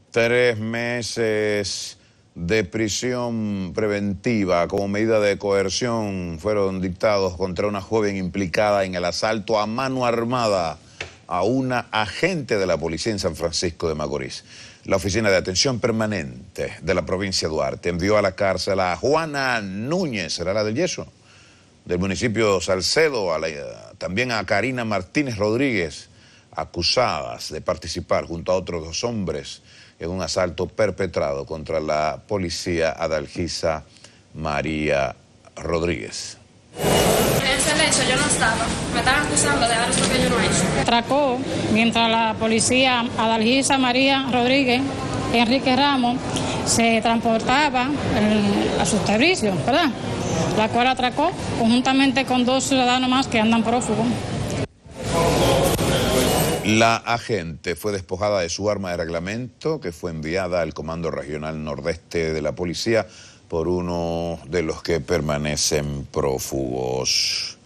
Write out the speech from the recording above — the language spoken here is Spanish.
3 meses de prisión preventiva como medida de coerción fueron dictados contra una joven implicada en el asalto a mano armada a una agente de la policía en San Francisco de Macorís. La Oficina de Atención Permanente de la provincia de Duarte envió a la cárcel a Juana Núñez, ¿será la del Yeso?, del municipio Salcedo, también a Karina Martínez Rodríguez, acusadas de participar junto a otros 2 hombres en un asalto perpetrado contra la policía Adalgisa María Rodríguez. En ese hecho yo no estaba, me estaban acusando de algo que yo no he hecho. Atracó mientras la policía Adalgisa María Rodríguez, Enrique Ramos, se transportaba a sus servicios, ¿verdad? La cual atracó conjuntamente con 2 ciudadanos más que andan prófugos. La agente fue despojada de su arma de reglamento, que fue enviada al Comando Regional Nordeste de la Policía por uno de los que permanecen prófugos.